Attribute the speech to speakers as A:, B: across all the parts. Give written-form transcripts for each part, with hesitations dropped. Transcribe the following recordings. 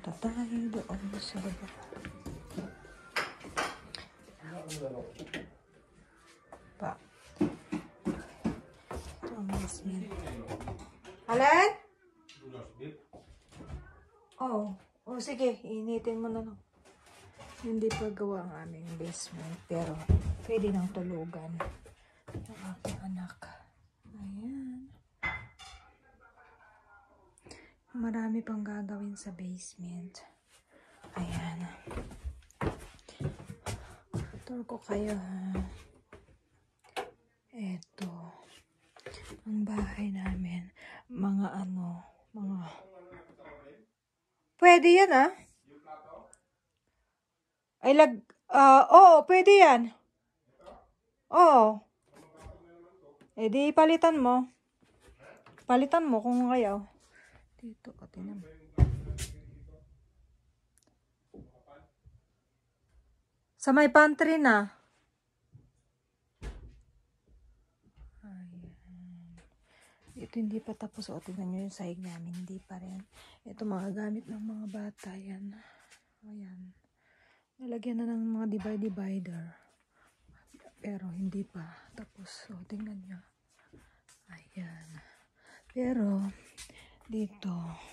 A: Punta tayo doon sa baba. Pa. Ito ang basement. Alin? Oh, sige, initin mo na lang. Hindi pa gawa ang aming basement, pero pwede nang tulugan ng aking anak. Ayan. Marami pang gagawin sa basement. Ayan. Tour ko kayo, ha. Eto. Ang bahay namin. Mga pwede yan, ha? Oo, pwede yan. Oo. Eh, di palitan mo. Palitan mo kung ayaw. Dito, tinan mo. Sa may pantry na. Ayan. Ito hindi pa tapos. O, tingnan nyo yung sahig namin. Hindi pa rin. Ito mga gamit ng mga bata. Yan. Ayan. Nalagyan na ng mga divider. Pero hindi pa tapos. So, tingnan nyo. Ayan. Pero, dito,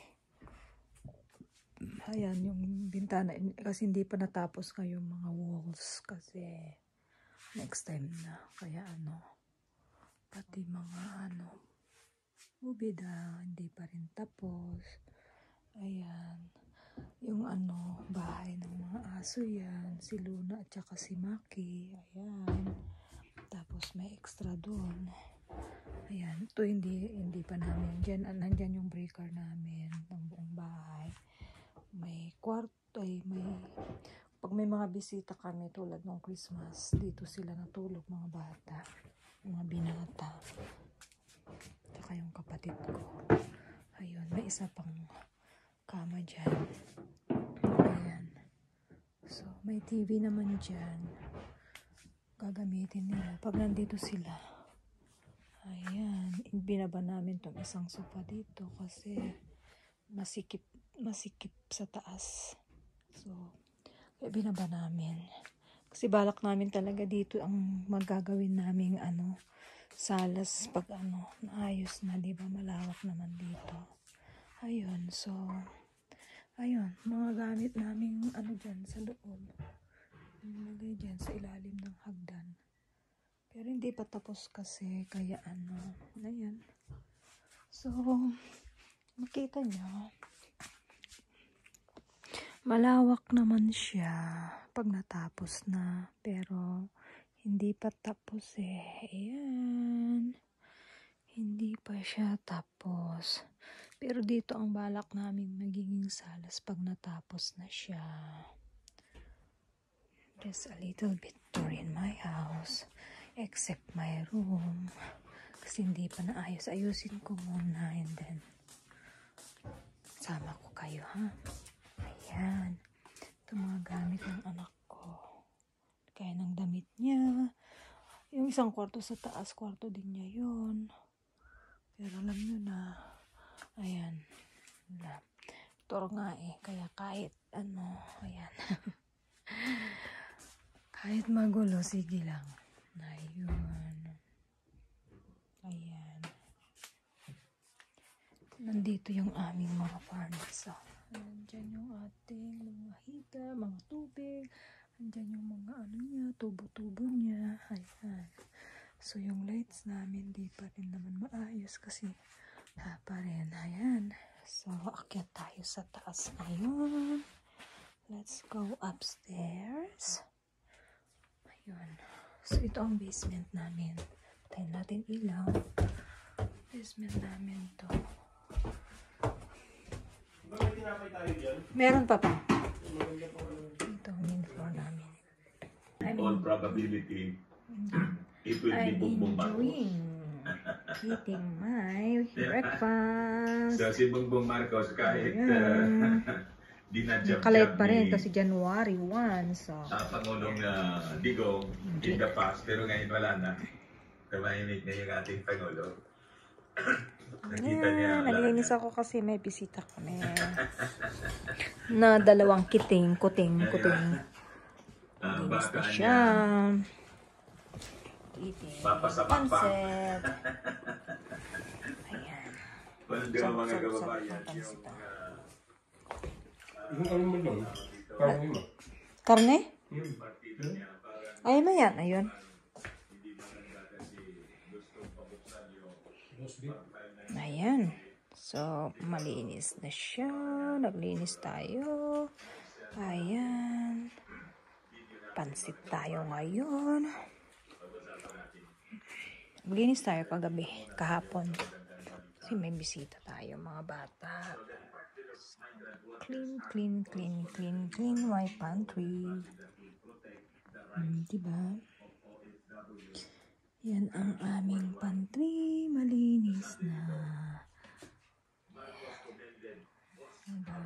A: ayan, yung bintana. Kasi hindi pa natapos yung mga walls. Kasi, next time na. Kaya pati mga bubida, hindi pa rin tapos. Ayan. Yung bahay ng mga aso yan. Si Luna at saka si Maki. Ayan. Tapos may extra doon. Ayan. Ito hindi pa namin. Nandyan yung breaker namin ng buong bahay. May kwarto. Pag may mga bisita kami tulad ng Christmas, dito sila natulog, mga bata. Mga binata. Saka yung kapatid ko. Ayun. May isa pang kama dyan. Ayan. So, may TV naman dyan. Gagamitin nila pag nandito sila. Ayan. Binaba namin tong isang sofa dito kasi masikip sa taas. So, binaba namin. Kasi balak namin talaga dito ang magagawin naming salas pag naayos na, diba? Malawak naman dito. Ayun, so, ayun, mga gamit namin dyan sa loob. Nilagay dyan sa ilalim ng hagdan. Pero hindi pa tapos kasi, kaya ayan. So, makita nyo, malawak naman siya pag natapos na, pero hindi pa tapos Ayan. Hindi pa siya tapos. Pero dito ang balak namin magiging salas pag natapos na siya. Just a little bit tour in my house. Except my room. Kasi hindi pa naayos. Ayusin ko muna and then sama ko kayo, ha? Ayan. Ito mga gamit ng anak ko. Kaya ng damit niya. Yung isang kwarto sa taas, kwarto din niya yun. Pero alam nyo na, ayan, tour nga kaya kahit ayan, kahit magulo, sige lang. Ayun. Ayan. Nandito yung aming mga furnace. Nandyan yung ating mga heater, mga tubig. Nandyan yung mga tubo-tubo niya. Ayan. So, yung lights namin, di pa rin naman maayos kasi pa rin. Ayan. So, akyat tayo sa taas ngayon. Let's go upstairs. Ayun. So, ito ang basement namin. Patayin natin ilaw. Basement namin to. Meron pa. Ito ang main floor namin.
B: On probability, it will be Bongbong Marcos.
A: Eating my breakfast.
B: So si Bongbong Marcos kahit
A: kalit pa rin kasi January 1. So,
B: Pangulong Digong in the past, pero ngayon wala na. Tumahimik na yung ating Pangulo. Nakita niya.
A: Naglinis ako kasi may bisita kami. na dalawang kuting. Linis na siya. Eating pansit. Ayan. Sarap ng pansit. Karne? Ayun na yan. Ayun. Ayan. So, malinis na siya. Naglinis tayo. Ayan. Pansit tayo ngayon. Naglinis tayo kagabi, kahapon. Kasi may bisita tayo, mga bata. Clean my pantry. Diba? Yan ang aming pantry. Malinis na. Diba?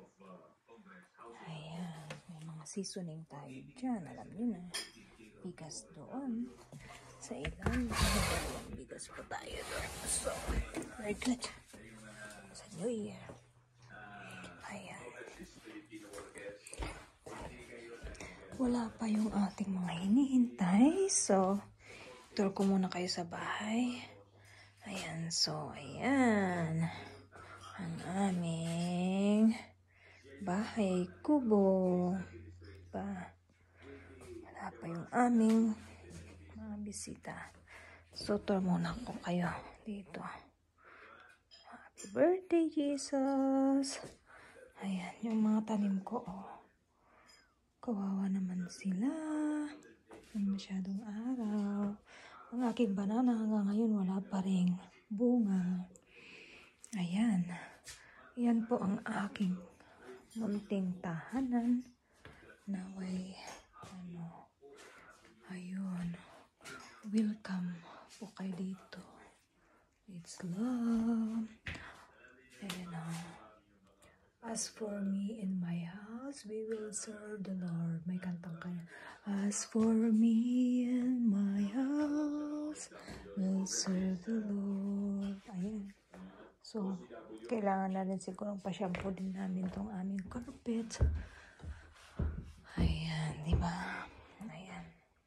A: Ayan. May mga seasoning tayo dyan. Alam nyo na. Bigas doon. Sa ilan. Bigas pa tayo doon. So, very good. Sa New Year. Ayan. Wala pa yung ating mga hinihintay. So, tour ko muna kayo sa bahay. Ayan. So, ayan. Ang aming bahay kubo. Wala pa yung aming mga bisita. So, tour muna ko kayo dito. Happy birthday, Jesus! Ayan, yung mga tanim ko, oh. Kawawa naman sila. May masyadong araw. Ang aking banana hanggang ngayon wala pa ring bunga. Ayan. Yan po ang aking munting tahanan. Naway, ayun. Welcome po kayo dito. It's love. Ayan o. As for me and my house, we will serve the Lord. May kantang kanya. As for me and my house, we'll serve the Lord. Ayan. So, kailangan na rin siguro pa-shampoo din namin tong aming carpet. Ayan, diba? Ayan.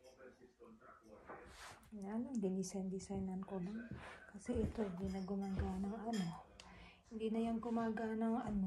A: Ayan, dinisignan ko lang. Kasi ito, hindi na gumagana ng Hindi na yan gumagana ng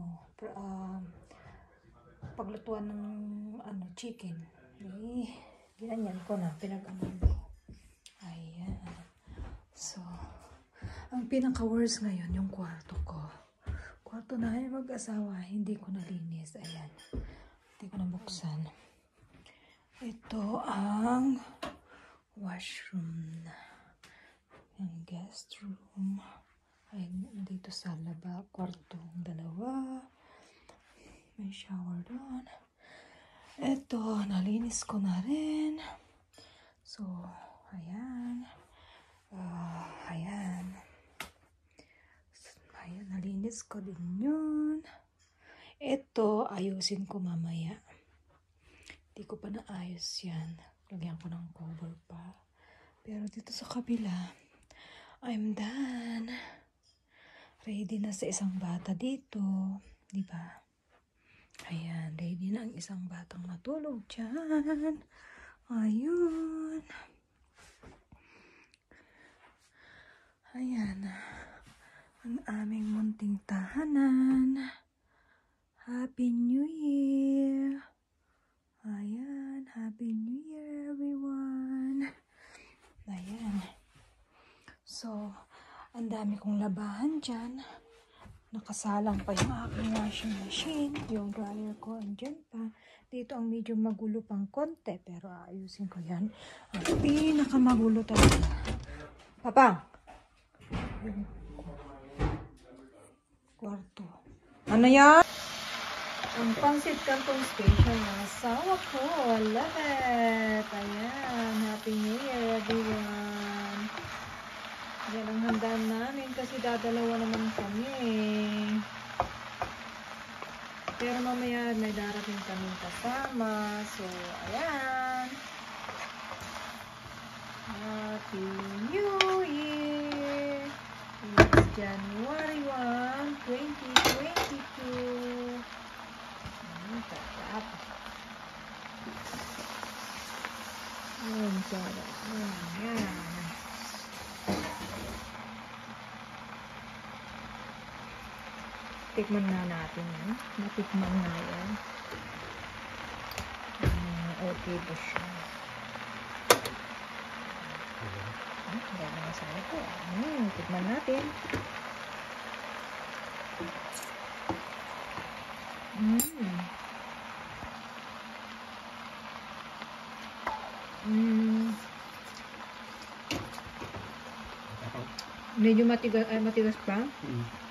A: paglutuan ng chicken. Ginanyan ko na, pinag-aman ko. Ayan. So, ang pinaka-worst ngayon, yung kwarto ko. Kwarto na ay mag-asawa, hindi ko nalinis. Ayan. Hindi ko nabuksan. Ito ang washroom. Ang guest room. Ay, dito sa laba, kwartong dalawa. May shower doon. Ito, nalinis ko na rin. So, ayan. Ayan. Ayan, nalinis ko din yun. Ito, ayusin ko mamaya. Hindi ko pa naayos yan. Lagyan ko ng cover pa. Pero dito sa kabila, I'm done. Ready na sa isang bata dito. Diba? Ayan, ready na ang isang batang matulog dyan. Ayun. Ayan. Ang aming munting tahanan. Happy New Year. Ayan. Happy New Year, everyone. Ayan. So, ang dami kong labahan dyan. Nakasalang pa yung aking washing machine. Yung dryer ko, andyan pa. Dito ang medyo magulo pang konti. Pero ayusin ko yan. Ang pinakamagulo talaga. Papang! Yung kwarto. Ano yan? Ang pansit kantong station ng asawa ko. I love it. Ayan. Happy New Year, everyone. Yan ang handaan namin kasi dadalawa naman kami. Pero mamaya may darating kaming kasama. So, ayan. Happy New Year! It's January 1, 2022. Tikman na natin yan. Natikman na yan. Okay ba siya? Ganda na sana po. Tikman natin. Medyo matigas pa.